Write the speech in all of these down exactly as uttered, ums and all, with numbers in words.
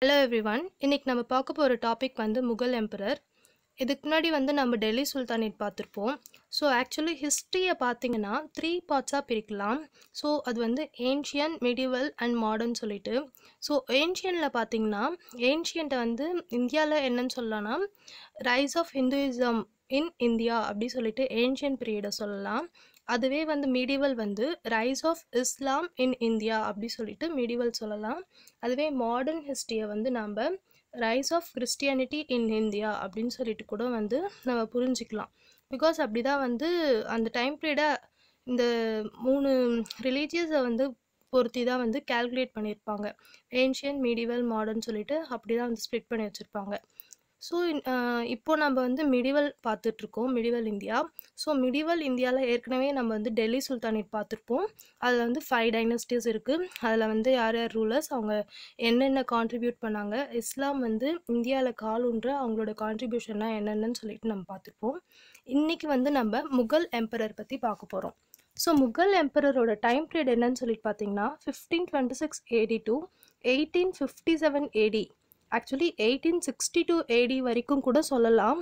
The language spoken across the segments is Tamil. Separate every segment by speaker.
Speaker 1: Hello everyone. இன்னைக்கு நம்ம பார்க்க போகிற டாபிக் வந்து முகல் எம்பரர். இதுக்கு முன்னாடி வந்து நம்ம டெல்லி சுல்தானேட் பார்த்துருப்போம். ஸோ ஆக்சுவலி ஹிஸ்ட்ரியை பார்த்தீங்கன்னா த்ரீ பார்ட்ஸாக பிரிக்கலாம். ஸோ அது வந்து ஏன்ஷியன், மெடிவல் அண்ட் மாடர்ன் சொல்லிட்டு. ஸோ ஏன்ஷியனில் பார்த்தீங்கன்னா ஏன்ஷியன்ட்டை வந்து இந்தியாவில் என்னன்னு சொல்லலாம்னா rise of Hinduism in India அப்படி சொல்லிட்டு ஏன்ஷியன் பீரியடை சொல்லலாம். அதுவே வந்து மீடிவல் வந்து rise of Islam in India அப்படி சொல்லிட்டு மீடிவல் சொல்லலாம். அதுவே மாடர்ன் ஹிஸ்ட்ரியை வந்து நம்ம rise of Christianity in India அப்படின்னு சொல்லிட்டு கூட வந்து நம்ம புரிஞ்சிக்கலாம். பிகாஸ் அப்படி தான் வந்து அந்த டைம் பீரியடை இந்த மூணு ரிலீஜியஸை வந்து பொருத்தி தான் வந்து கேல்குலேட் பண்ணியிருப்பாங்க. ஏன்ஷியன், மீடிவல், மாடர்ன் சொல்லிட்டு அப்படி தான் வந்து ஸ்ப்ளிட் பண்ணி வச்சுருப்பாங்க. ஸோ இப்போ நம்ம வந்து மிடிவல் பார்த்துட்ருக்கோம், மிடிவல் இந்தியா. ஸோ மிடிவல் இந்தியாவில் ஏற்கனவே நம்ம வந்து டெல்லி சுல்தானேட் பார்த்துருப்போம். அதில் வந்து ஃபைவ் டைனஸ்டிஸ் இருக்குது. அதில் வந்து யார் யார் ரூலர்ஸ், அவங்க என்னென்ன கான்ட்ரிபியூட் பண்ணாங்க, இஸ்லாம் வந்து இந்தியாவில் காலூன்ற அவங்களோட கான்ட்ரிபியூஷன்லாம் என்னென்னு சொல்லிட்டு நம்ம பார்த்துருப்போம். இன்றைக்கி வந்து நம்ம முகல் எம்பரர் பற்றி பார்க்க போகிறோம். ஸோ முகல் எம்பரரோட டைம் பீரியட் என்னன்னு சொல்லிட்டு பார்த்தீங்கன்னா fifteen twenty six AD to eighteen fifty seven AD, actually eighteen sixty two AD வரைக்கும் கூட சொல்லலாம்.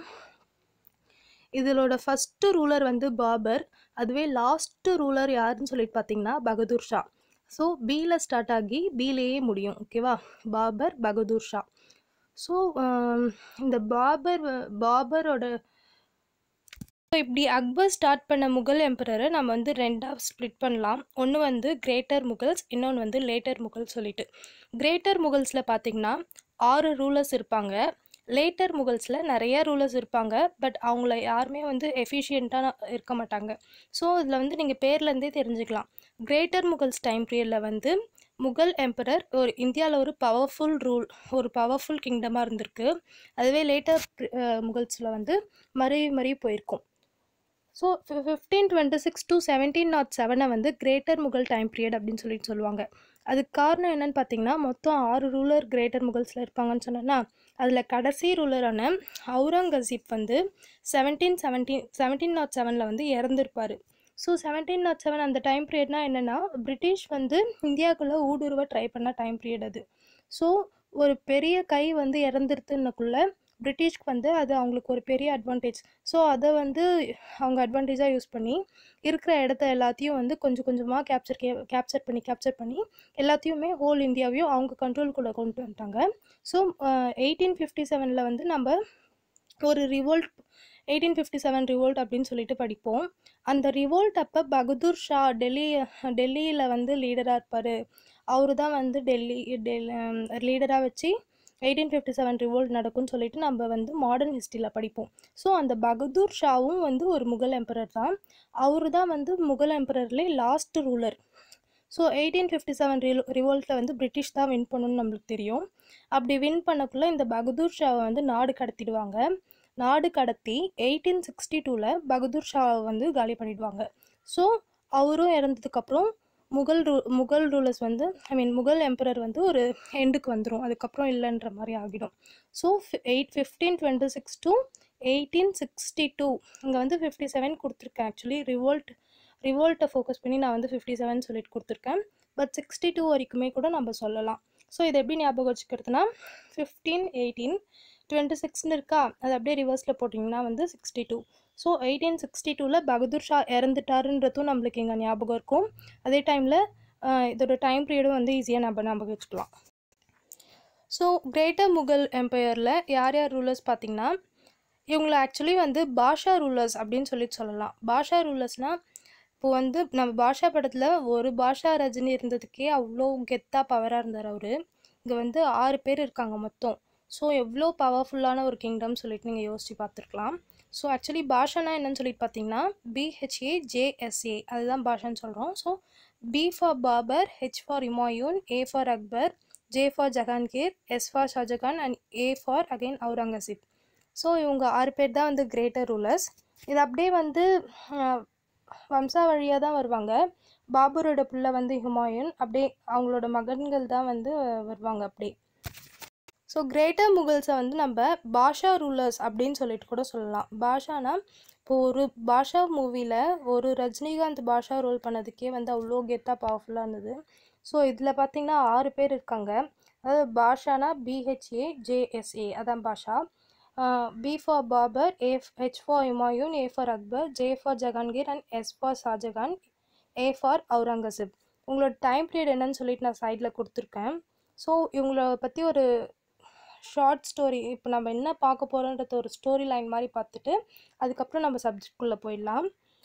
Speaker 1: இதோட ஃபஸ்ட்டு ரூலர் வந்து பாபர். அதுவே லாஸ்ட்டு ரூலர் யாருன்னு சொல்லிட்டு பார்த்தீங்கன்னா பகதூர் ஷா. ஸோ பியில் ஸ்டார்ட் ஆகி பிலேயே முடியும். ஓகேவா, பாபர், பகதூர் ஷா. ஸோ இந்த பாபர் பாபரோட இப்படி அக்பர் ஸ்டார்ட் பண்ண முகல் எம்பரரை நம்ம வந்து ரெண்டாக ஸ்ப்ளிட் பண்ணலாம். ஒன்று வந்து கிரேட்டர் முகல்ஸ், இன்னொன்று வந்து லேட்டர் முகல்ஸ் சொல்லிட்டு. கிரேட்டர் முகல்ஸில் பார்த்திங்கன்னா ஆறு ரூலர்ஸ் இருப்பாங்க. லேட்டர் முகல்ஸில் நிறைய ரூலர்ஸ் இருப்பாங்க. பட் அவங்கள யாருமே வந்து எஃபிஷியண்ட்டாக இருக்க மாட்டாங்க. ஸோ இதில் வந்து நீங்கள் பேர்லேருந்தே தெரிஞ்சுக்கலாம். கிரேட்டர் முகல்ஸ் டைம் பீரியடில் வந்து முகல் எம்பரர் ஒரு இந்தியாவில் ஒரு பவர்ஃபுல் ரூல், ஒரு பவர்ஃபுல் கிங்டமாக இருந்திருக்கு. அதுவே லேட்டர் முகல்ஸில் வந்து மறி மறி போயிருக்கும். So fifteen twenty six to seventeen nought செவனை வந்து கிரேட்டர் முகல் டைம் பீரியட் அப்படின்னு சொல்லிட்டு சொல்லுவாங்க. அதுக்கு காரணம் என்னன்னு பார்த்தீங்கன்னா மொத்தம் ஆறு ரூலர் கிரேட்டர் முகல்ஸில் இருப்பாங்கன்னு சொன்னேன்னா, அதில் கடைசி ரூலரான அவுரங்கசீப் வந்து செவன்டீன் செவன்டீன் செவன்டீன் நாட் செவனில் வந்து இறந்துருப்பார். ஸோ செவன்டீன் நாட் செவன் அந்த டைம் பீரியட்னா என்னென்னா பிரிட்டிஷ் வந்து இந்தியாவுக்குள்ளே ஊடுருவ ட்ரை பண்ண டைம் பீரியட் அது. ஸோ ஒரு பெரிய கை வந்து இறந்துருத்துன்னக்குள்ளே பிரிட்டிஷ்க்கு வந்து அது அவங்களுக்கு ஒரு பெரிய அட்வான்டேஜ். ஸோ அதை வந்து அவங்க அட்வான்டேஜாக யூஸ் பண்ணி இருக்கிற இடத்த எல்லாத்தையும் வந்து கொஞ்சம் கொஞ்சமாக கேப்சர் கே கேப்சர் பண்ணி கேப்சர் பண்ணி எல்லாத்தையுமே ஹோல் இந்தியாவையும் அவங்க கண்ட்ரோல்குள்ளே கொண்டு வந்துட்டாங்க. ஸோ எயிட்டீன் ஃபிஃப்டி செவனில் வந்து நம்ம ஒரு revolt eighteen fifty seven revolt அப்படின்னு சொல்லிட்டு படிப்போம். அந்த ரிவோல்ட் அப்போ பகதூர் ஷா டெல்லி டெல்லியில் வந்து லீடராக இருப்பார். அவரு தான் வந்து டெல்லி டெல் லீடராக வச்சு எயிட்டீன் ஃபிஃப்டி செவன் ரிவோல்ட் நடக்கும்னு சொல்லிட்டு நம்ம வந்து மாடர்ன் ஹிஸ்ட்ரியில் படிப்போம். ஸோ அந்த பகதூர் ஷாவும் வந்து ஒரு முகல் எம்பரர் தான். அவரு தான் வந்து முகல் எம்பரர்லேயே last ruler. So eighteen fifty seven ரி ரிவோல்ட்டில் வந்து பிரிட்டிஷ் தான் வின் பண்ணணும்னு நம்மளுக்கு தெரியும். அப்படி வின் பண்ணக்குள்ளே இந்த பகதூர் ஷாவை வந்து நாடு கடத்திடுவாங்க. நாடு கடத்தி எயிட்டீன் சிக்ஸ்டி டூவில் பகதூர் ஷாவை வந்து காலி பண்ணிடுவாங்க. ஸோ அவரும் இறந்ததுக்கப்புறம் முகல் ரூ முகல் ரூலர்ஸ் வந்து ஐ மீன் முகல் எம்பரர் வந்து ஒரு எண்டுக்கு வந்துடும். அதுக்கப்புறம் இல்லைன்ற மாதிரி ஆகிடும். So eight fifteen twenty six to eighteen sixty two இங்கே வந்து ஃபிஃப்டி செவன் கொடுத்துருக்கேன். ஆக்சுவலி ரிவோல்ட் ரிவோல்ட்டை ஃபோக்கஸ் பண்ணி நான் வந்து ஃபிஃப்டி செவன் சொல்லிட்டு கொடுத்துருக்கேன். பட் சிக்ஸ்டி டூ வரைக்குமே கூட நம்ம சொல்லலாம். ஸோ இதை எப்படி ஞாபகம் வச்சுக்கிறதுனா ஃபிஃப்டீன் எயிட்டீன் டுவெண்ட்டி சிக்ஸ்னு இருக்கா, அது அப்படியே ரிவர்ஸில் போட்டிங்கன்னா வந்து sixty two. So eighteen sixty டூவில் பகதூர் ஷா இறந்துட்டாருன்றதும் நம்மளுக்கு இங்கே ஞாபகம் இருக்கும். அதே டைமில் இதோட டைம் பீரியடும் வந்து ஈஸியாக நம்ம ஞாபகம் வச்சுக்கலாம். ஸோ கிரேட்டர் முகல் எம்பையரில் யார் யார் ரூலர்ஸ் பார்த்திங்கன்னா இவங்களை ஆக்சுவலி வந்து பாஷா ரூலர்ஸ் அப்படின்னு சொல்லிட்டு சொல்லலாம். பாஷா ரூலர்ஸ்னால் இப்போ வந்து நம்ம பாஷா படத்தில் ஒரு பாஷா ரஜினி இருந்ததுக்கே அவ்வளோ கெத்தாக பவராக இருந்தார் அவர். இங்கே வந்து ஆறு பேர் இருக்காங்க மொத்தம். ஸோ எவ்வளோ பவர்ஃபுல்லான ஒரு கிங்டம் சொல்லிட்டு நீங்கள் யோசித்து பார்த்துருக்கலாம். ஸோ ஆக்சுவலி பாஷானா என்னன்னு சொல்லிட்டு பார்த்தீங்கன்னா பிஹெச்ஏ ஜேஎஸ்ஏ, அதுதான் பாஷான்னு சொல்கிறோம். So B for Babur, H for Humayun, A for Akbar, J for Jahangir, S for Shah Jahan and A for again Aurangzeb. So இவங்க ஆறு பேர் தான் வந்து கிரேட்டர் ரூலர்ஸ். இது அப்படியே வந்து வம்சா வழியாக தான் வருவாங்க. பாபரோட பிள்ளை வந்து ஹுமாயூன், அப்படியே அவங்களோட மகன்கள் தான் வந்து வருவாங்க அப்படியே. ஸோ கிரேட்டர் முகல்ஸை வந்து நம்ம பாஷா ரூலர்ஸ் அப்படின்னு சொல்லிட்டு கூட சொல்லலாம். பாஷானா இப்போது ஒரு பாஷா மூவியில் ஒரு ரஜினிகாந்த் பாஷா ரோல் பண்ணதுக்கே வந்து அவ்வளோ கெத்தாக பவர்ஃபுல்லாக இருந்தது. ஸோ இதில் பார்த்திங்கன்னா ஆறு பேர் இருக்காங்க. அதாவது பாஷானா பிஹெச்ஏ ஜேஎஸ்ஏ அதான் பாஷா. B for Babur, A H for Humayun, A for Akbar, J for Jahangir and S for Shah Jahan, A for Aurangzeb. உங்களோட டைம் பீரியட் என்னன்னு சொல்லிட்டு நான் சைடில் கொடுத்துருக்கேன். ஸோ இவங்கள பற்றி ஒரு ஷார்ட் ஸ்டோரி, இப்போ நம்ம என்ன பார்க்க போகிறோன்றது ஒரு ஸ்டோரி லைன் மாதிரி பார்த்துட்டு அதுக்கப்புறம் நம்ம சப்ஜெக்ட்குள்ளே போயிடலாம்.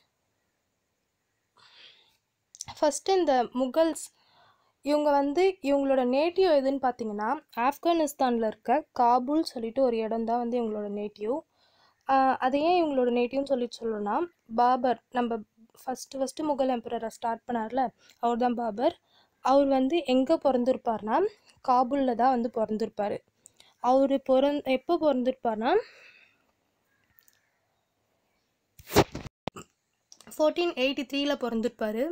Speaker 1: ஃபஸ்ட்டு இந்த முகல்ஸ் இவங்க வந்து இவங்களோட நேட்டிவ் எதுன்னு பார்த்தீங்கன்னா ஆப்கானிஸ்தானில் இருக்க காபூல் சொல்லிட்டு ஒரு இடம் தான் வந்து இவங்களோட நேட்டிவ். அது ஏன் இவங்களோட நேட்டிவ்னு சொல்லிட்டு சொல்லணும்னா பாபர், நம்ம ஃபஸ்ட்டு ஃபஸ்ட்டு முகல் எம்பரரை ஸ்டார்ட் பண்ணார்ல அவர் தான் பாபர். அவர் வந்து எங்கே பிறந்திருப்பார்னா காபூலில் தான் வந்து பிறந்திருப்பார். அவர் பிறந் எப்போ பிறந்திருப்பார்னா ஃபோர்டீன் எயிட்டி த்ரீல பிறந்திருப்பார்.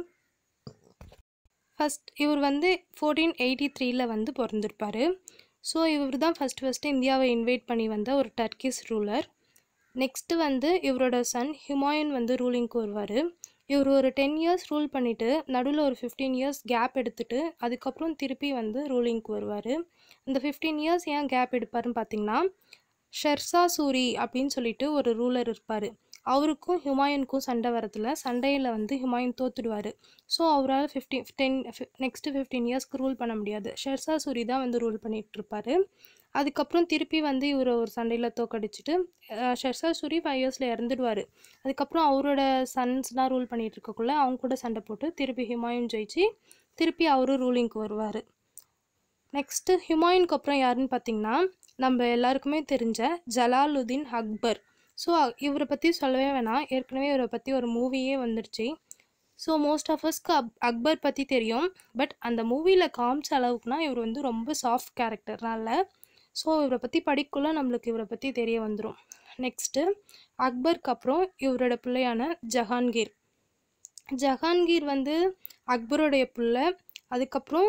Speaker 1: ஃபஸ்ட் இவர் வந்து ஃபோர்டீன் எயிட்டி த்ரீல வந்து பிறந்திருப்பார். ஸோ இவர் தான் ஃபஸ்ட் ஃபஸ்ட்டு இந்தியாவை இன்வைட் பண்ணி வந்த ஒரு டர்க்கிஷ் ரூலர். நெக்ஸ்ட்டு வந்து இவரோட சன் ஹுமாயூன் வந்து ரூலிங்க்கு வருவார். இவர் ஒரு டென் இயர்ஸ் ரூல் பண்ணிவிட்டு நடுவில் ஒரு ஃபிஃப்டீன் இயர்ஸ் கேப் எடுத்துகிட்டு அதுக்கப்புறம் திருப்பி வந்து ரூலிங்க்கு வருவார். இந்த ஃபிஃப்டீன் இயர்ஸ் ஏன் கேப் எடுப்பாருன்னு பார்த்தீங்கன்னா ஷெர்ஷா சூரி அப்படின்னு சொல்லிட்டு ஒரு ரூலர் இருப்பார். அவருக்கும் ஹுமாயூனுக்கும் சண்டை வரதில்ல, சண்டையில் வந்து ஹுமாயூன் தோத்துடுவார். ஸோ அவரால் ஃபிஃப்டீன் டென் நெக்ஸ்ட்டு ஃபிஃப்டீன் இயர்ஸ்க்கு ரூல் பண்ண முடியாது. ஷெர்ஷா சூரி தான் வந்து ரூல் பண்ணிகிட்ருப்பார். அதுக்கப்புறம் திருப்பி வந்து இவர் ஒரு சண்டையில் தோக்கடிச்சிட்டு ஷெர்ஷா சூரி ஃபைவ் இயர்ஸில் இறந்துடுவார். அதுக்கப்புறம் அவரோட சன்ஸ்லாம் ரூல் பண்ணிகிட்டு இருக்கக்குள்ள அவங்க கூட சண்டை போட்டு திருப்பி ஹுமாயூன் ஜெயிச்சு திருப்பி அவரும் ரூலிங்க்கு வருவார். நெக்ஸ்ட்டு ஹுமாயூனுக்கு அப்புறம் யாருன்னு பார்த்தீங்கன்னா நம்ம எல்லாருக்குமே தெரிஞ்ச ஜலாலுதீன் அக்பர். ஸோ இவரை பற்றி சொல்லவே வேணாம், ஏற்கனவே இவரை பற்றி ஒரு மூவியே வந்துடுச்சு. ஸோ மோஸ்ட் ஆஃப் அஸ்க்கு அக் அக்பர் பற்றி தெரியும், பட் அந்த மூவியில் காமிச்ச அளவுக்குனா இவர் வந்து ரொம்ப சாஃப்ட் கேரக்டர்னால ஸோ இவரை பற்றி படிக்குள்ள நம்மளுக்கு இவரை பற்றி தெரிய வந்துடும். நெக்ஸ்ட்டு அக்பருக்கு அப்புறம் இவரோட பிள்ளையான ஜஹாங்கீர். ஜஹாங்கீர் வந்து அக்பருடைய பிள்ளை. அதுக்கப்புறம்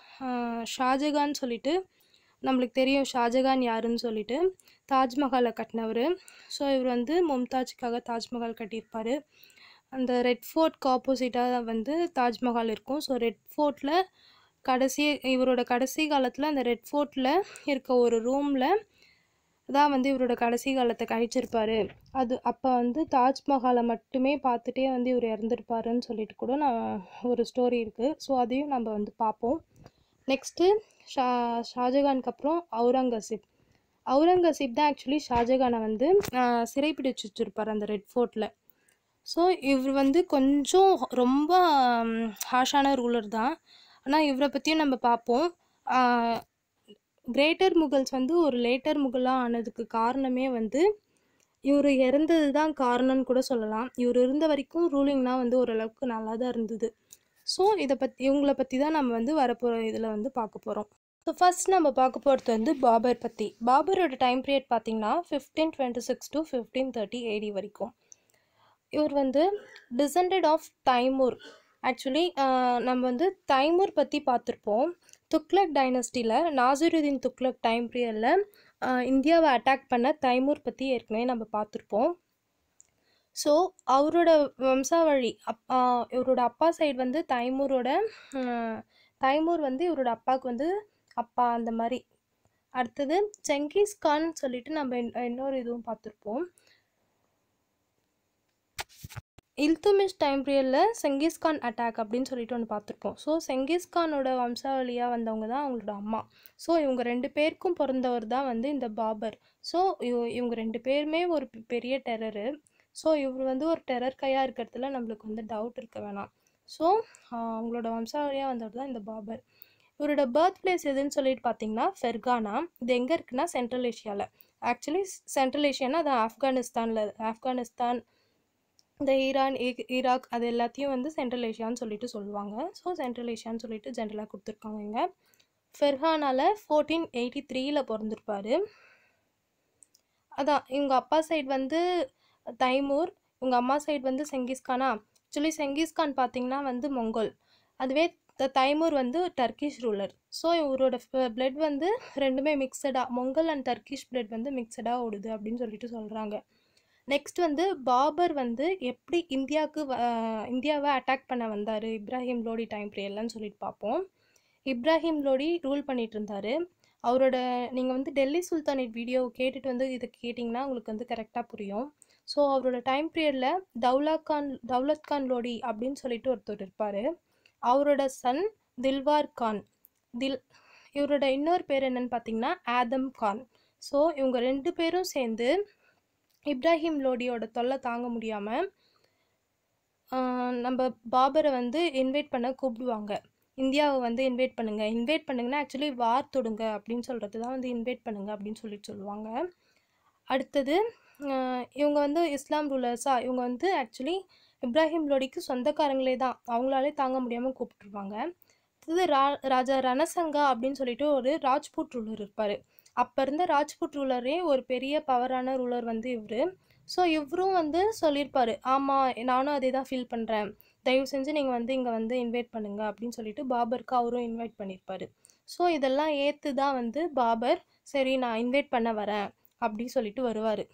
Speaker 1: ஷாஜகான் சொல்லிட்டு நம்மளுக்கு தெரியும் ஷாஜகான் யாருன்னு சொல்லிட்டு தாஜ்மஹாலை கட்டினவர். ஸோ இவர் வந்து மும்தாஜுக்காக தாஜ்மஹால் கட்டியிருப்பார். அந்த ரெட் ஃபோர்ட்க்கு ஆப்போசிட்டாக வந்து தாஜ்மஹால் இருக்கும். ஸோ ரெட் ஃபோர்ட்டில் கடைசி இவரோட கடைசி காலத்தில் அந்த ரெட் ஃபோர்ட்டில் இருக்க ஒரு ரூமில் தான் வந்து இவரோட கடைசி காலத்தை கழிச்சிருப்பார். அது அப்போ வந்து தாஜ்மஹாலை மட்டுமே பார்த்துட்டே வந்து இவர் இறந்துருப்பாருன்னு சொல்லிட்டு கூட நான் ஒரு ஸ்டோரி இருக்குது. ஸோ அதையும் நம்ம வந்து பார்ப்போம். நெக்ஸ்ட்டு ஷா ஷாஜகானுக்கு அப்புறம் அவுரங்கசீப். அவுரங்கசீப் தான் ஆக்சுவலி ஷாஜகானை வந்து சிறை பிடிச்சி வச்சுருப்பார் அந்த ரெட் ஃபோர்ட்டில். ஸோ இவர் வந்து கொஞ்சம் ரொம்ப ஹாஷான ரூலர் தான், ஆனால் இவரை பற்றியும் நம்ம பார்ப்போம். கிரேட்டர் முகல்ஸ் வந்து ஒரு லேட்டர் முகலாக ஆனதுக்கு காரணமே வந்து இவர் இறந்தது தான் காரணம்னு கூட சொல்லலாம். இவர் இருந்த வரைக்கும் ரூலிங்னால் வந்து ஓரளவுக்கு நல்லா தான் இருந்தது. ஸோ இதை பற்றி இவங்களை பற்றி தான் நம்ம வந்து வரப்போகிற இதில் வந்து பார்க்க போகிறோம். ஸோ ஃபஸ்ட் நம்ம பார்க்க போகிறது வந்து பாபர் பற்றி. பாபரோட டைம் பீரியட் பார்த்திங்கன்னா fifteen twenty six to fifteen thirty AD வரைக்கும். இவர் வந்து டிசெண்டட் ஆஃப் தைமூர். ஆக்சுவலி நம்ம வந்து தைமூர் பற்றி பார்த்துருப்போம். துக்ளக் டைனஸ்டியில் நாசிருதீன் துக்ளக் டைம் பீரியடில் இந்தியாவை அட்டாக் பண்ண தைமூர் பற்றி ஏற்கனவே நம்ம பார்த்துருப்போம். ஸோ அவரோட வம்சாவழி அப் இவரோட அப்பா சைடு வந்து தைமூரோட தைமூர் வந்து இவரோட அப்பாவுக்கு வந்து அப்பா அந்த மாதிரி. அடுத்தது செங்கிஸ்கான் சொல்லிட்டு நம்ம இன்னொரு இதுவும் பார்த்துருப்போம். இல்துமிஷ் டைம் பீரியடில் செங்கிஸ்கான் அட்டாக் அப்படின்னு சொல்லிட்டு ஒன்று பார்த்துருப்போம். ஸோ செங்கிஸ்கானோட வம்சாவளியாக வந்தவங்க தான் அவங்களோட அம்மா. ஸோ இவங்க ரெண்டு பேருக்கும் பிறந்தவர் தான் வந்து இந்த பாபர். ஸோ இவங்க ரெண்டு பேருமே ஒரு பெரிய டெரரு. ஸோ இவர் வந்து ஒரு டெரர் கையாக இருக்கிறதுல நம்மளுக்கு வந்து டவுட் இருக்க வேணாம். ஸோ அவங்களோட வம்சாவளியாக வந்தவர் தான் இந்த பாபர். இவரோட பர்த் பிளேஸ் எதுன்னு சொல்லிட்டு பார்த்தீங்கன்னா ஃபெர்கானா. இது எங்கே இருக்குன்னா சென்ட்ரல் ஏஷியாவில். ஆக்சுவலி சென்ட்ரல் ஏஷியானா அது ஆப்கானிஸ்தானில். ஆப்கானிஸ்தான், இந்த ஈரான், ஈராக் அது எல்லாத்தையும் வந்து சென்ட்ரல் ஏஷியான்னு சொல்லிட்டு சொல்லுவாங்க. ஸோ சென்ட்ரல் ஏஷியான்னு சொல்லிட்டு ஜென்ரலாக கொடுத்துருக்காங்க. இங்கே ஃபெர்கானாவில் ஃபோர்டீன் எயிட்டி த்ரீல பிறந்திருப்பார். அதான் இவங்க அப்பா சைடு வந்து தைமூர், இவங்க அம்மா சைடு வந்து செங்கிஸ்கானா. ஆக்சுவலி செங்கிஸ்கான் பார்த்திங்கன்னா வந்து மொங்கோல், அதுவே தைமூர் வந்து டர்க்கிஷ் ரூலர். ஸோ இவரோட பிளட் வந்து ரெண்டுமே மிக்சடாக, மொங்கல் அண்ட் டர்க்கிஷ் பிளட் வந்து மிக்சடாக ஓடுது அப்படின்னு சொல்லிட்டு சொல்கிறாங்க. நெக்ஸ்ட் வந்து பாபர் வந்து எப்படி இந்தியாவுக்கு இந்தியாவை அட்டாக் பண்ண வந்தார் இப்ராஹிம் லோடி டைம் பீரியட்லன்னு சொல்லிட்டு பார்ப்போம். இப்ராஹிம் லோடி ரூல் பண்ணிட்டு இருந்தாரு. அவரோட நீங்கள் வந்து டெல்லி சுல்தானேட் வீடியோ கேட்டுட்டு வந்து இதை கேட்டிங்கன்னா உங்களுக்கு வந்து கரெக்டாக புரியும். ஸோ அவரோட டைம் பீரியடில் தௌலா கான் தௌலத் கான் லோடி அப்படின்னு சொல்லிட்டு ஒருத்தர் இருப்பார். அவரோட சன் தில்வார் கான். தில் இவரோட இன்னொரு பேர் என்னன்னு பார்த்தீங்கன்னா ஆதம் கான். ஸோ இவங்க ரெண்டு பேரும் சேர்ந்து இப்ராஹிம் லோடியோட தொல்லை தாங்க முடியாமல் நம்ம பாபரை வந்து இன்வைட் பண்ண கூப்பிடுவாங்க. இந்தியாவை வந்து இன்வைட் பண்ணுங்கள் இன்வைட் பண்ணுங்கன்னா ஆக்சுவலி வார் தொடுங்க அப்படின்னு சொல்கிறது தான் வந்து இன்வைட் பண்ணுங்க அப்படின்னு சொல்லிட்டு சொல்லுவாங்க. அடுத்தது இவங்க வந்து இஸ்லாம் ரூலர்ஸா இவங்க வந்து ஆக்சுவலி இப்ராஹிம் லோடிக்கு சொந்தக்காரங்களே தான், அவங்களாலே தாங்க முடியாமல் கூப்பிட்டுருவாங்க. அடுத்தது ரா ராஜா ரணசங்கா அப்படின்னு சொல்லிட்டு ஒரு ராஜ்புட் ரூலர் இருப்பார். அப்போ இருந்த ராஜ்புட் ரூலரே ஒரு பெரிய பவரான ரூலர் வந்து இவர். ஸோ இவரும் வந்து சொல்லியிருப்பார், ஆமாம் நானும் அதே தான் ஃபீல் பண்ணுறேன், தயவு செஞ்சு நீங்கள் வந்து இங்கே வந்து இன்வைட் பண்ணுங்கள் அப்படின்னு சொல்லிட்டு பாபருக்கு அவரும் இன்வைட் பண்ணியிருப்பார். ஸோ இதெல்லாம் ஏற்று தான் வந்து பாபர் சரி நான் இன்வைட் பண்ண வரேன் அப்படி சொல்லிட்டு வருவார்.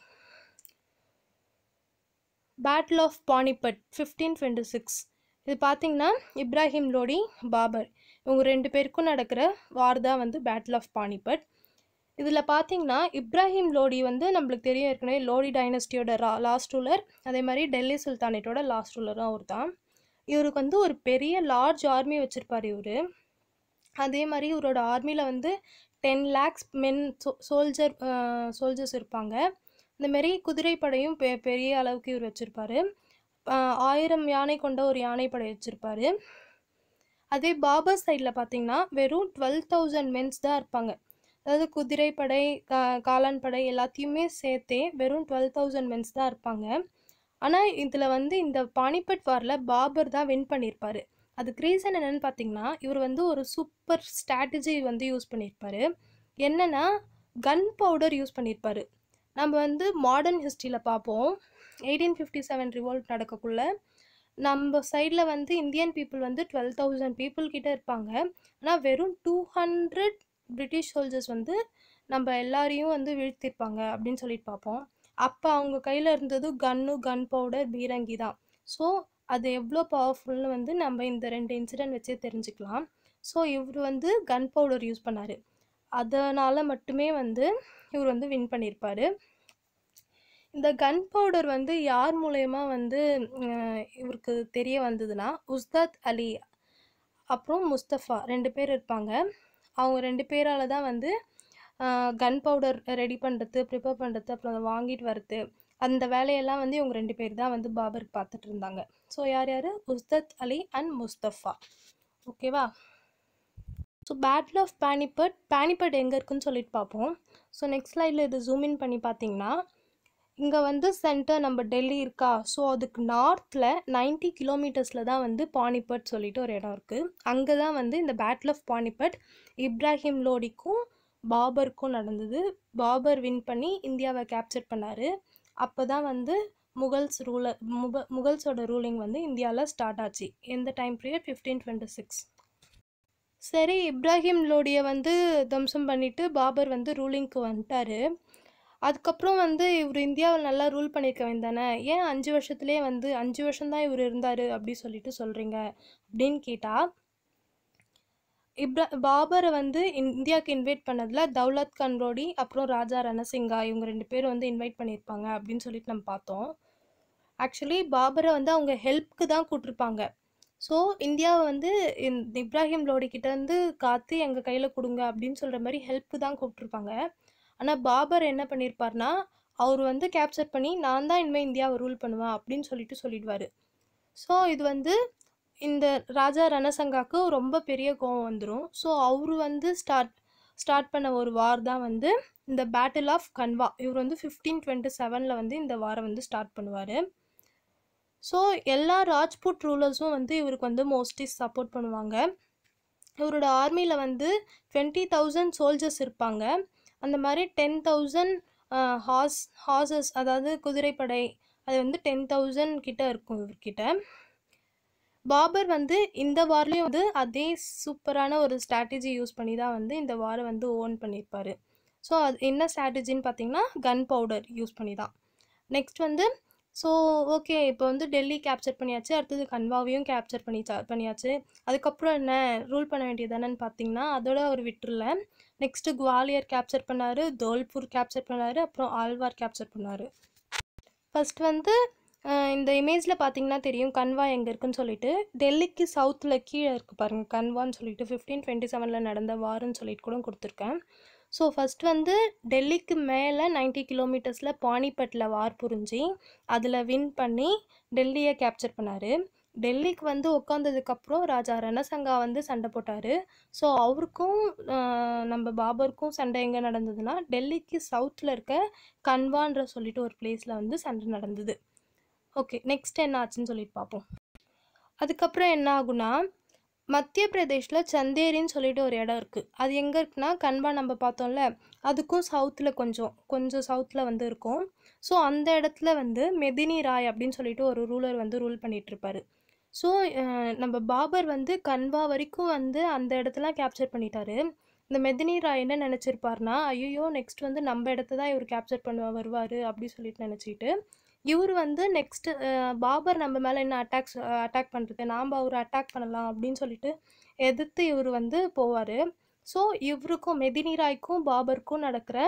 Speaker 1: Battle of Panipat fifteen twenty six இது பார்த்திங்கன்னா இப்ராஹிம் லோடி பாபர் இவங்க ரெண்டு பேருக்கும் நடக்கிற வார் தான் வந்து பேட்டில் ஆஃப் பானிபட். இதில் பார்த்தீங்கன்னா இப்ராஹிம் லோடி வந்து நம்மளுக்கு தெரியும் ஏற்கனவே லோடி டைனஸ்டியோட ரா லாஸ்ட் ரூலர், அதே மாதிரி டெல்லி சுல்தானேட்டோட லாஸ்ட் ரூலரும் அவர் தான். இவருக்கு வந்து ஒரு பெரிய லார்ஜ் ஆர்மி வச்சுருப்பார் இவர். அதே மாதிரி இவரோட ஆர்மியில் வந்து ten lakhs men so soldier soldiers இருப்பாங்க. இந்தமாரி குதிரைப்படையும் பெ பெரிய அளவுக்கு இவர் வச்சுருப்பார். ஆயிரம் யானை கொண்ட ஒரு யானைப்படை வச்சுருப்பார். அதே பாபர் சைடில் பார்த்திங்கன்னா வெறும் டுவெல் தௌசண்ட் மென்ஸ் தான் இருப்பாங்க. அதாவது குதிரைப்படை கா காலான் படை எல்லாத்தையுமே சேர்த்தே வெறும் டுவெல் தௌசண்ட் மென்ஸ் தான் இருப்பாங்க. ஆனால் இதில் வந்து இந்த பானிபட் வாரில் பாபர் தான் வின் பண்ணியிருப்பார். அதுக்கு ரீசன் என்னென்னு பார்த்தீங்கன்னா இவர் வந்து ஒரு சூப்பர் ஸ்ட்ராட்டஜி வந்து யூஸ் பண்ணியிருப்பார். என்னென்னா கன் பவுடர் யூஸ் பண்ணியிருப்பார். நம்ம வந்து மாடர்ன் ஹிஸ்ட்ரியில் பார்ப்போம், எயிட்டீன் ஃபிஃப்டி செவன் ரிவோல்ட் நடக்கக்குள்ள நம்ம சைடில் வந்து இந்தியன் பீப்புள் வந்து டுவெல் தௌசண்ட் பீப்புள் கிட்டே இருப்பாங்க. ஆனால் வெறும் டூ ஹண்ட்ரட் பிரிட்டிஷ் சோல்ஜர்ஸ் வந்து நம்ம எல்லாரையும் வந்து வீழ்த்திருப்பாங்க அப்படின்னு சொல்லிட்டு பார்ப்போம். அப்போ அவங்க கையில் இருந்தது கன்னு கன் பவுடர் பீரங்கி தான். ஸோ அது எவ்வளோ பவர்ஃபுல்னு வந்து நம்ம இந்த ரெண்டு இன்சிடென்ட் வச்சே தெரிஞ்சுக்கலாம். ஸோ இவர் வந்து கன் பவுடர் யூஸ் பண்ணார், அதனால் மட்டுமே வந்து இவர் வந்து வின் பண்ணியிருப்பார். இந்த கன் பவுடர் வந்து யார் மூலயமா வந்து இவருக்கு தெரிய வந்ததுன்னா உஸ்தாத் அலி அப்புறம் முஸ்தஃபா ரெண்டு பேர் இருப்பாங்க. அவங்க ரெண்டு பேரால் தான் வந்து கன் பவுடர் ரெடி பண்ணுறது, ப்ரிப்பேர் பண்ணுறது, அப்புறம் அதை வாங்கிட்டு வர்றது, அந்த வேலையெல்லாம் வந்து இவங்க ரெண்டு பேர் தான் வந்து பாபருக்கு பார்த்துட்டு இருந்தாங்க. ஸோ யார் யார்? Ustad Ali and Mustafa. ஓகேவா? So battle of Panipat Panipat எங்கே இருக்குன்னு சொல்லிட்டு பார்ப்போம். ஸோ நெக்ஸ்ட் ஸ்லைடில் இது ஜூம் இன் பண்ணி பார்த்தீங்கன்னா இங்கே வந்து சென்டர் நம்ம டெல்லி இருக்கா, ஸோ அதுக்கு நார்த்தில் நைன்ட்டி கிலோமீட்டர்ஸில் தான் வந்து பானிபட் சொல்லிட்டு ஒரு இடம் இருக்குது. அங்கே தான் வந்து இந்த பேட்டில் ஆஃப் பானிபட் இப்ராஹிம் லோடிக்கும் பாபருக்கும் நடந்தது. பாபர் வின் பண்ணி இந்தியாவை கேப்சர் பண்ணார். அப்போ தான் வந்து முகல்ஸ் ரூலர் முக முகல்ஸோட ரூலிங் வந்து இந்தியாவில் ஸ்டார்ட் ஆச்சு. எந்த time period? Fifteen twenty six. சரி, இப்ராஹிம் லோடியை வந்து தம்சம் பண்ணிவிட்டு பாபர் வந்து ரூலிங்க்கு வந்துட்டார். அதுக்கப்புறம் வந்து இவர் இந்தியாவில் நல்லா ரூல் பண்ணியிருக்க வேண்டானே, ஏன் அஞ்சு வருஷத்துலேயே வந்து அஞ்சு வருஷம்தான் இவர் இருந்தார் அப்படி சொல்லிட்டு சொல்கிறீங்க அப்படின்னு கேட்டால், இப்ரா பாபரை வந்து இந்தியாவுக்கு இன்வைட் பண்ணதில் தௌலத் கான் லோடி அப்புறம் ராஜா ரணசிங்கா இவங்க ரெண்டு பேரும் வந்து இன்வைட் பண்ணியிருப்பாங்க அப்படின்னு சொல்லிட்டு நம்ம பார்த்தோம். ஆக்சுவலி பாபரை வந்து அவங்க ஹெல்ப்க்கு தான் கூப்பிட்ருப்பாங்க. ஸோ இந்தியாவை வந்து இப்ராஹிம் லோடிக்கிட்டேருந்து காத்து எங்கள் கையில் கொடுங்க அப்படின்னு சொல்கிற மாதிரி ஹெல்ப்க்கு தான் கூப்பிட்ருப்பாங்க. ஆனால் பாபர் என்ன பண்ணியிருப்பார்னா அவர் வந்து கேப்சர் பண்ணி நான் தான் இனிமேல் இந்தியாவை ரூல் பண்ணுவேன் அப்படின்னு சொல்லிட்டு சொல்லிடுவார். ஸோ இது வந்து இந்த ராஜா ரணசங்காவுக்கு ரொம்ப பெரிய கோவம் வந்துடும். ஸோ அவர் வந்து ஸ்டார்ட் ஸ்டார்ட் பண்ண ஒரு வார் தான் வந்து இந்த பேட்டில் ஆஃப் கன்வா. இவர் வந்து ஃபிஃப்டீன் டுவெண்ட்டி செவனில் வந்து இந்த வாரை வந்து ஸ்டார்ட் பண்ணுவார். ஸோ எல்லா ராஜ்புட் ரூலர்ஸும் வந்து இவருக்கு வந்து மோஸ்ட்லி சப்போர்ட் பண்ணுவாங்க. இவரோட ஆர்மியில் வந்து டுவெண்ட்டி தௌசண்ட் சோல்ஜர்ஸ் இருப்பாங்க. அந்த மாதிரி டென் தௌசண்ட் ஹார்ஸ் ஹார்சஸ் அதாவது குதிரைப்படை அது வந்து டென் தௌசண்ட் கிட்ட இருக்கும் இவர்கிட்ட. பாபர் வந்து இந்த வார்லேயும் வந்து அதே சூப்பரான ஒரு ஸ்ட்ராட்டஜி யூஸ் பண்ணி தான் வந்து இந்த வாரை வந்து ஓன் பண்ணியிருப்பார். ஸோ அது என்ன ஸ்ட்ராட்டஜின்னு பார்த்தீங்கன்னா கன் பவுடர் யூஸ் பண்ணி தான். நெக்ஸ்ட் வந்து ஸோ ஓகே, இப்போ வந்து டெல்லி கேப்சர் பண்ணியாச்சு, அடுத்தது கன்வாவையும் கேப்சர் பண்ணி பண்ணியாச்சு. அதுக்கப்புறம் என்ன ரூல் பண்ண வேண்டியது தானேன்னு பார்த்தீங்கன்னா, அதோட அவர் விட்டுறல. நெக்ஸ்ட்டு குவாலியர் கேப்சர் பண்ணார், தோல்பூர் கேப்சர் பண்ணார், அப்புறம் ஆழ்வார் கேப்சர் பண்ணார். ஃபஸ்ட் வந்து இந்த இமேஜில் பார்த்தீங்கன்னா தெரியும் கன்வா எங்கே இருக்குன்னு சொல்லிட்டு. டெல்லிக்கு சவுத்தில் கீழே இருக்குது பாருங்கள் கன்வான்னு சொல்லிட்டு. ஃபிஃப்டீன் டுவெண்ட்டி செவனில் நடந்த வாருன்னு சொல்லிட்டு கூட கொடுத்துருக்கேன். ஸோ ஃபஸ்ட் வந்து டெல்லிக்கு மேலே நைன்ட்டி கிலோமீட்டர்ஸில் பானிபட்டில் வார் புரிஞ்சு அதில் வின் பண்ணி டெல்லியை கேப்சர் பண்ணார். டெல்லிக்கு வந்து உட்காந்ததுக்கப்புறம் ராஜா ரணசங்கா வந்து சண்டை போட்டார். ஸோ அவருக்கும் நம்ம பாபருக்கும் சண்டை எங்கே நடந்ததுன்னா டெல்லிக்கு சவுத்தில் இருக்க கன்வான்ற சொல்லிட்டு ஒரு பிளேஸில் வந்து சண்டை நடந்தது. ஓகே, நெக்ஸ்ட் என்ன ஆச்சுன்னு சொல்லிட்டு பார்ப்போம். அதுக்கப்புறம் என்ன ஆகுனா மத்திய பிரதேஷில் சந்தேரின்னு சொல்லிட்டு ஒரு இடம் இருக்குது. அது எங்கே இருக்குன்னா கன்வா நம்ம பார்த்தோம்ல அதுக்கும் சவுத்தில் கொஞ்சம் கொஞ்சம் சவுத்தில் வந்து இருக்கும். ஸோ அந்த இடத்துல வந்து மெதினி ராய் அப்படின்னு சொல்லிட்டு ஒரு ரூலர் வந்து ரூல் பண்ணிகிட்ருப்பார். ஸோ நம்ம பாபர் வந்து கன்வா வரைக்கும் வந்து அந்த இடத்துல கேப்சர் பண்ணிட்டாரு. இந்த மெதினி ராய் என்ன நினச்சிருப்பார்னா ஐயோ நெக்ஸ்ட் வந்து நம்ம இடத்த தான் இவர் கேப்சர் பண்ண வருவார் அப்படி சொல்லிட்டு நினச்சிட்டு இவர் வந்து நெக்ஸ்ட்டு பாபர் நம்ம மேலே என்ன அட்டாக்ஸ் அட்டாக் பண்ணுறது, நாம் அவர் அட்டாக் பண்ணலாம் அப்படின்னு சொல்லிட்டு எதிர்த்து இவர் வந்து போவார். ஸோ இவருக்கும் மெதினி ராய்க்கும் பாபருக்கும் நடக்கிற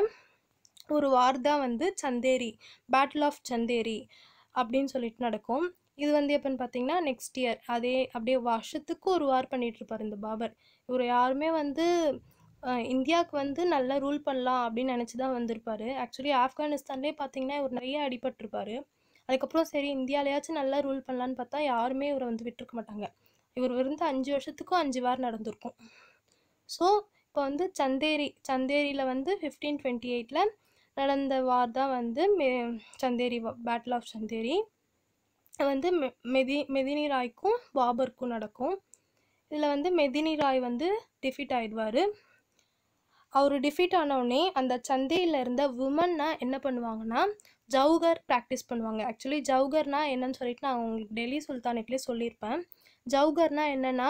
Speaker 1: ஒரு வார் தான் வந்து சந்தேரி, பேட்டில் ஆஃப் சந்தேரி அப்படின்னு சொல்லிட்டு நடக்கும். இது வந்து எப்போன்னு பார்த்தீங்கன்னா நெக்ஸ்ட் இயர். அதே அப்படியே வருஷத்துக்கு ஒரு வார் பண்ணிகிட்ருப்பார் இந்த பாபர். இவர் யாருமே வந்து இந்தியாவுக்கு வந்து நல்லா ரூல் பண்ணலாம் அப்படின்னு நினச்சி தான் வந்திருப்பார். ஆக்சுவலி ஆப்கானிஸ்தான்லேயே பார்த்தீங்கன்னா இவர் நிறைய அடிபட்டிருப்பார். அதுக்கப்புறம் சரி இந்தியாவிலையாச்சும் நல்லா ரூல் பண்ணலான்னு பார்த்தா யாருமே இவரை வந்து விட்டுருக்க மாட்டாங்க. இவர் வந்து அஞ்சு வருஷத்துக்கும் அஞ்சு வார் நடந்திருக்கும். ஸோ இப்போ வந்து சந்தேரி சந்தேரியில் வந்து ஃபிஃப்டீன் டுவெண்ட்டி எயிட்டில் நடந்த வார் தான் வந்து மெ சந்தேரி பேட்டில் ஆஃப் சந்தேரி வந்து மெ மெதி மெதினி ராய்க்கும் பாபருக்கும் நடக்கும். இதில் வந்து மெதினி ராய் வந்து டிஃபீட் ஆகிடுவார். அவர் டிஃபீட் ஆனவுடனே அந்த சந்தையில் இருந்த உமன்னா என்ன பண்ணுவாங்கன்னா ஜவுகர் ப்ராக்டிஸ் பண்ணுவாங்க. ஆக்சுவலி ஜவுகர்னா என்னன்னு சொல்லிட்டு நான் உங்களுக்கு டெல்லி சுல்தானேட்லேயே சொல்லியிருப்பேன். ஜவுகர்னா என்னென்னா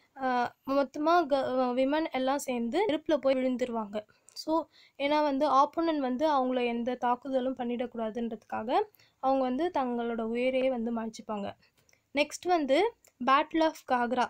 Speaker 1: மொத்தமாக க விமன் எல்லாம் சேர்ந்து நெருப்பில் போய் விழுந்துருவாங்க. ஸோ ஏன்னா வந்து ஆப்போனன்ட் வந்து அவங்கள எந்த தாக்குதலும் பண்ணிடக்கூடாதுன்றதுக்காக அவங்க வந்து தங்களோட உயிரையே வந்து மாய்ச்சிப்பாங்க. நெக்ஸ்ட் வந்து பேட்டில் ஆஃப் காக்ரா.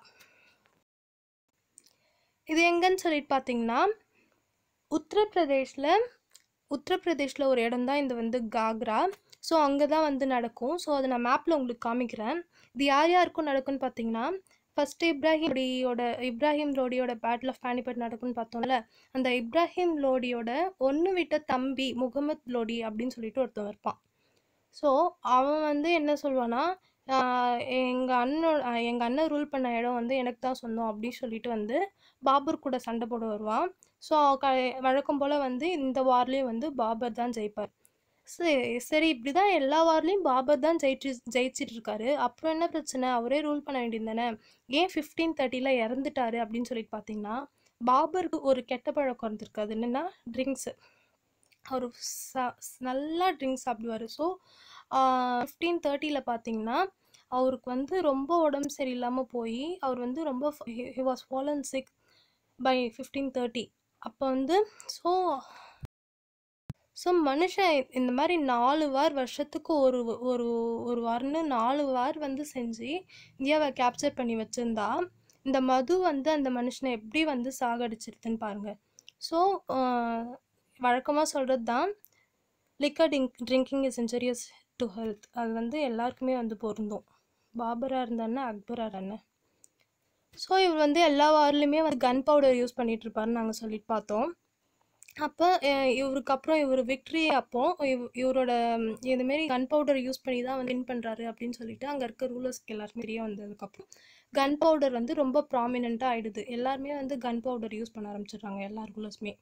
Speaker 1: இது எங்கன்னு சொல்லிட்டு பார்த்தீங்கன்னா உத்தரப்பிரதேஷில் உத்தரப்பிரதேஷில் ஒரு இடம் தான் இந்த வந்து காக்ரா. ஸோ அங்கே தான் வந்து நடக்கும். ஸோ அதை நான் மேப்பில் உங்களுக்கு காமிக்கிறேன். இது யார் யாருக்கும் நடக்கும்னு பார்த்தீங்கன்னா ஃபஸ்ட்டு இப்ராஹிம் லோடியோட இப்ராஹிம் லோடியோட பேட்டில் ஆஃப் பானிபட் நடக்கும்னு பார்த்தோம்ல, அந்த இப்ராஹிம் லோடியோட ஒன்று விட்ட தம்பி முகமது லோடி அப்படின்னு சொல்லிட்டு ஒருத்தன் இருப்பான். ஸோ அவன் வந்து என்ன சொல்வான்னா எங்கள் அண்ணன் எங்கள் அண்ணன் ரூல் பண்ண இடம் வந்து எனக்கு தான் சொந்தம் அப்படின்னு சொல்லிட்டு வந்து பாபர் கூட சண்டை போட வருவான். ஸோ க வழக்கம் போல் வந்து இந்த வார்லேயும் வந்து பாபர் தான் ஜெயிப்பார். சரி சரி இப்படி தான் எல்லா வார்லேயும் பாபர் தான் ஜெயிச்சு ஜெயிச்சிட்டு இருக்காரு. அப்புறம் என்ன பிரச்சனை, அவரே ரூல் பண்ண வேண்டியது தானே, ஏன் ஃபிஃப்டீன் தேர்ட்டியில் இறந்துட்டாரு அப்படின்னு சொல்லிட்டு பார்த்தீங்கன்னா பாபருக்கு ஒரு கெட்ட பழக்கம் இருந்திருக்கு. அது என்னென்னா ட்ரிங்க்ஸு. அவர் ச நல்லா ட்ரிங்க்ஸ் சாப்பிடுவார். ஸோ ஃபிஃப்டீன் தேர்ட்டியில் பார்த்தீங்கன்னா அவருக்கு வந்து ரொம்ப உடம்பு சரியில்லாமல் போய் அவர் வந்து ரொம்ப he was fallen sick by fifteen thirty. அப்போ வந்து ஸோ ஸோ மனுஷன் இந்த மாதிரி நாலு வார் வருஷத்துக்கு ஒரு ஒரு ஒரு வாரம்னு நாலு வார் வந்து செஞ்சு இந்தியாவை கேப்சர் பண்ணி வச்சுருந்தா இந்த மது வந்து அந்த மனுஷனை எப்படி வந்து சாகடிச்சிருதுன்னு பாருங்கள். ஸோ வழக்கமாக சொல்கிறது தான் liquor drink drinking is injurious to health. அது வந்து எல்லாருக்குமே வந்து பொருந்தும், பாபராக இருந்தானே அக்பராக என்ன. ஸோ இவர் வந்து எல்லா வார்லேயுமே வந்து கன் பவுடர் யூஸ் பண்ணிகிட்ருப்பாருன்னு நாங்கள் சொல்லிட்டு பார்த்தோம். அப்போ இவருக்கு அப்புறம் இவர் விக்ட்ரி அப்போ இவ் இவரோட இதுமாரி கன் பவுடர் யூஸ் பண்ணி தான் வந்து வின் பண்ணுறாரு அப்படின்னு சொல்லிட்டு அங்கே இருக்க ரூலர்ஸ்க்கு எல்லாருமே தெரிய வந்ததுக்கப்புறம் கன் பவுடர் வந்து ரொம்ப ப்ராமினெண்ட்டாக ஆகிடுது. எல்லாருமே வந்து கன் பவுடர் யூஸ் பண்ண ஆரம்பிச்சிடுறாங்க எல்லா ரூலர்ஸுமே.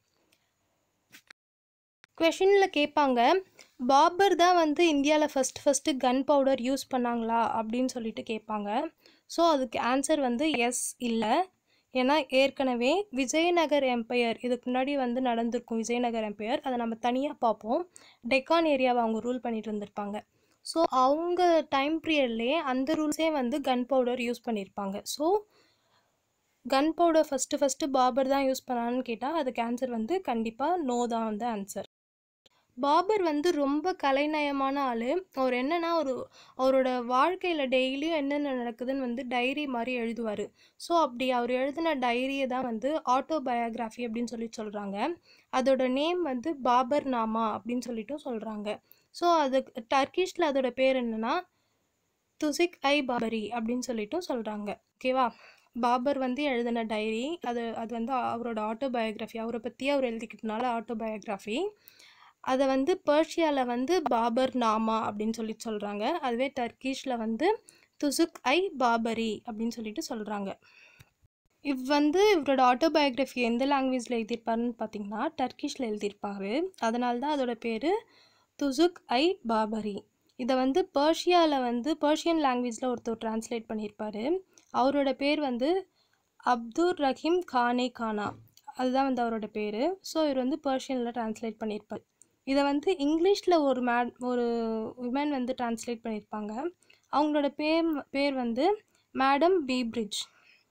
Speaker 1: கொஷினில் கேட்பாங்க பாபர் தான் வந்து இந்தியாவில் first first gun powder use பண்ணாங்களா அப்படின்னு சொல்லிட்டு கேட்பாங்க. ஸோ அதுக்கு ஆன்சர் வந்து எஸ் இல்லை. ஏன்னா ஏற்கனவே விஜயநகர் எம்பையர் இதுக்கு முன்னாடி வந்து நடந்திருக்கும். விஜயநகர் எம்பையர் அதை நம்ம தனியாக பார்ப்போம். டெக்கான் ஏரியாவை அவங்க ரூல் பண்ணிட்டு இருந்திருப்பாங்க. ஸோ அவங்க டைம் பீரியட்லேயே அந்த ரூல்ஸே வந்து கன் பவுடர் யூஸ் பண்ணியிருப்பாங்க. So gun powder first first Babur தான் யூஸ் பண்ணான்னு கேட்டால் அதுக்கு ஆன்சர் வந்து கண்டிப்பாக நோ தான் வந்து ஆன்சர். பாபர் வந்து ரொம்ப கலைநயமான ஆள். அவர் என்னன்னா ஒரு அவரோட வாழ்க்கையில் டெய்லியும் என்னென்ன நடக்குதுன்னு வந்து டைரி மாதிரி எழுதுவார். ஸோ அப்படி அவர் எழுதின டைரியை தான் வந்து ஆட்டோபயோகிராஃபி அப்படின்னு சொல்லி சொல்கிறாங்க. அதோட நேம் வந்து பாபர் நாமா அப்படின்னு சொல்லிட்டும் சொல்கிறாங்க. ஸோ அது டர்க்கிஷில் அதோட பேர் என்னன்னா துசிக் ஐ பாபரி அப்படின்னு சொல்லிட்டும் சொல்கிறாங்க. ஓகேவா? பாபர் வந்து எழுதின டைரி அது அது வந்து அவரோட ஆட்டோபயோகிராஃபி, அவரை பற்றி அவர் எழுதிக்கிட்டனால ஆட்டோபயோகிராஃபி. அதை வந்து பர்ஷியாவில் வந்து பாபர் நாமா அப்படின்னு சொல்லி சொல்கிறாங்க. அதுவே டர்க்கிஷில் வந்து துசுக் ஐ பாபரி அப்படின்னு சொல்லிட்டு சொல்கிறாங்க. இவ் வந்து இவரோட ஆட்டோபயோகிராஃபி எந்த லாங்குவேஜில் எழுதியிருப்பாருன்னு பார்த்தீங்கன்னா டர்க்கிஷில் எழுதியிருப்பார். அதனால தான் அதோட பேர் துசுக் ஐ பாபரி. இதை வந்து பர்ஷியாவில் வந்து பர்ஷியன் லாங்குவேஜில் ஒருத்தர் டிரான்ஸ்லேட் பண்ணியிருப்பார். அவரோட பேர் வந்து அப்துர் ரஹீம் கானே கானா, அதுதான் வந்து அவரோட பேர். ஸோ இவர் வந்து பர்ஷியனில் டிரான்ஸ்லேட் பண்ணியிருப்பார். இதை வந்து இங்கிலீஷில் ஒரு மே ஒரு விமன் வந்து டிரான்ஸ்லேட் பண்ணியிருப்பாங்க. அவங்களோட பேர் பேர் வந்து மேடம் பீப்ரிட்ஜ்.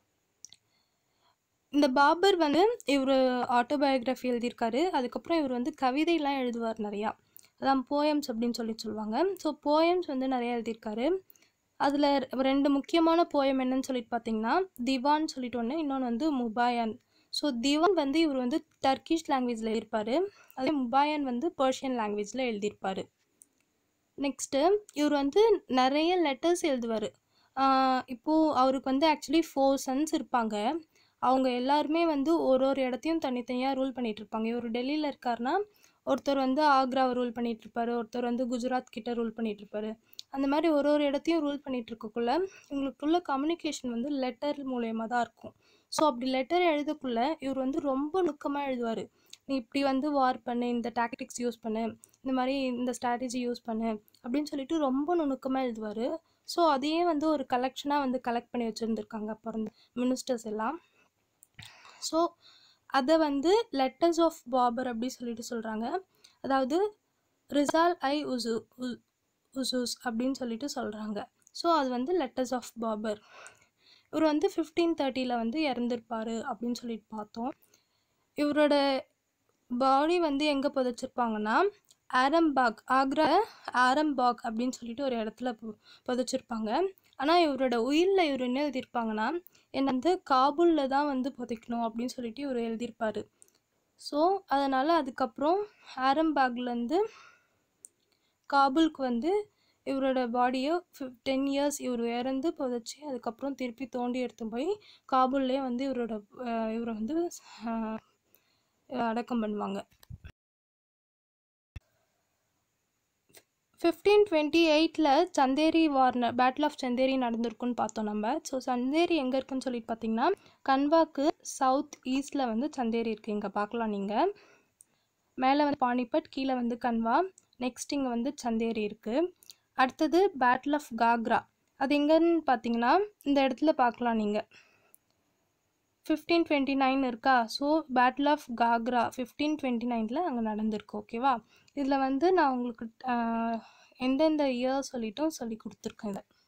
Speaker 1: இந்த பாபர் வந்து இவர் ஆட்டோபயோகிராஃபி எழுதியிருக்காரு. அதுக்கப்புறம் இவர் வந்து கவிதையெல்லாம் எழுதுவார் நிறையா, அதான் போயம்ஸ் அப்படின்னு சொல்லி சொல்லுவாங்க. ஸோ போயம்ஸ் வந்து நிறையா எழுதியிருக்காரு. அதில் ரெண்டு முக்கியமான போயம் என்னன்னு சொல்லிட்டு பார்த்தீங்கன்னா திவான் சொல்லிட்டு ஒன்று, இன்னொன்று வந்து முபாயன். ஸோ திவான் வந்து இவர் வந்து டர்க்கிஷ் லாங்குவேஜில் எழுதியிருப்பார். அதே முபாயன் வந்து பர்ஷியன் லாங்குவேஜில் எழுதியிருப்பார். நெக்ஸ்ட்டு இவர் வந்து நிறைய லெட்டர்ஸ் எழுதுவார். இப்போது அவருக்கு வந்து ஆக்சுவலி ஃபோர் சன்ஸ் இருப்பாங்க. அவங்க எல்லாருமே வந்து ஒரு ஒரு இடத்தையும் தனித்தனியாக ரூல் பண்ணிகிட்டு இருப்பாங்க. இவர் டெல்லியில் இருக்காருன்னா ஒருத்தர் வந்து ஆக்ராவை ரூல் பண்ணிகிட்டு இருப்பார், ஒருத்தர் வந்து குஜராத் கிட்ட ரூல் பண்ணிகிட்டு இருப்பார். அந்த மாதிரி ஒரு ஒரு இடத்தையும் ரூல் பண்ணிகிட்டு இருக்கக்குள்ள இவங்களுக்குள்ள கம்யூனிகேஷன் வந்து லெட்டர் மூலயமா தான் இருக்கும். ஸோ அப்படி லெட்டர் எழுதக்குள்ள இவர் வந்து ரொம்ப நுட்கமாக எழுதுவார். நீ இப்படி வந்து வார் பண்ணு, இந்த டாக்டிக்ஸ் யூஸ் பண்ணு, இந்த மாதிரி இந்த ஸ்ட்ராட்டஜி யூஸ் பண்ணு அப்படின்னு சொல்லிட்டு ரொம்ப நுணுக்கமாக எழுதுவார். ஸோ அதையே வந்து ஒரு கலெக்ஷனாக வந்து கலெக்ட் பண்ணி வச்சுருந்துருக்காங்க அப்போ இருந்த மினிஸ்டர்ஸ் எல்லாம். ஸோ அதை வந்து லெட்டர்ஸ் ஆஃப் பாபர் அப்படி சொல்லிட்டு சொல்கிறாங்க. அதாவது ரிசால் ஐ உசு உசூஸ் அப்படின்னு சொல்லிட்டு சொல்கிறாங்க. ஸோ அது வந்து லெட்டர்ஸ் ஆஃப் பாபர். இவர் வந்து ஃபிஃப்டீன் தேர்ட்டியில் வந்து இறந்துருப்பார் அப்படின்னு சொல்லிட்டு பார்த்தோம். இவரோட பாடி வந்து எங்கே புதைச்சிருப்பாங்கன்னா ஆரம்பாக், ஆக்ரா ஆரம்பாக் அப்படின்னு சொல்லிட்டு ஒரு இடத்துல புதைச்சிருப்பாங்க. ஆனால் இவரோட உயிரில் இவர் என்ன எழுதியிருப்பாங்கன்னா என்னை வந்து காபூலில் தான் வந்து புதைக்கணும் அப்படின்னு சொல்லிட்டு இவர் எழுதியிருப்பார். ஸோ அதனால் அதுக்கப்புறம் ஆரம்பாக்லேருந்து காபூலுக்கு வந்து இவரோட பாடியை ஃபிஃப் டென் இயர்ஸ் இவர் இறந்து புதைச்சி அதுக்கப்புறம் திருப்பி தோண்டி எடுத்து போய் காபூல்லே வந்து இவரோட இவரை வந்து அடக்கம் பண்ணுவாங்க. ஃபிஃப்டீன் டுவெண்ட்டி எயிட்டில் Chanderi war battle of Chanderi நடந்திருக்குன்னு பார்த்தோம் நம்ம. ஸோ சந்தேரி எங்கே இருக்குன்னு சொல்லிட்டு பார்த்தீங்கன்னா கன்வாக்கு சவுத் ஈஸ்டில் வந்து சந்தேரி இருக்குது. இங்கே பார்க்கலாம் நீங்கள். மேலே வந்து பானிபட், கீழே வந்து கன்வா, நெக்ஸ்ட் இங்கே வந்து சந்தேரி இருக்குது. அடுத்தது பேட்டில் ஆஃப் காக்ரா, அது எங்கன்னு பார்த்தீங்கன்னா இந்த இடத்துல பார்க்கலாம் நீங்கள். ஃபிஃப்டீன் டுவெண்ட்டி நைன் இருக்கா? So battle of Ghaghra fifteen twenty நைனில் அங்கே நடந்திருக்கு. ஓகேவா? இதில் வந்து நான் உங்களுக்கு எந்தெந்த இயர் சொல்லிட்டும் சொல்லி கொடுத்துருக்கேன். இதை